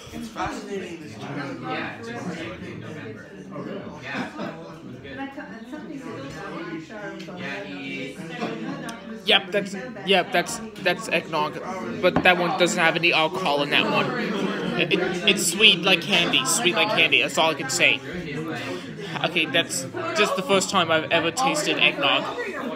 It's fascinating this journey. Yeah, just in November. Yeah, That's eggnog, but that one doesn't have any alcohol in that one. It's sweet like candy, sweet like candy. That's all I can say. Okay, that's just the first time I've ever tasted eggnog.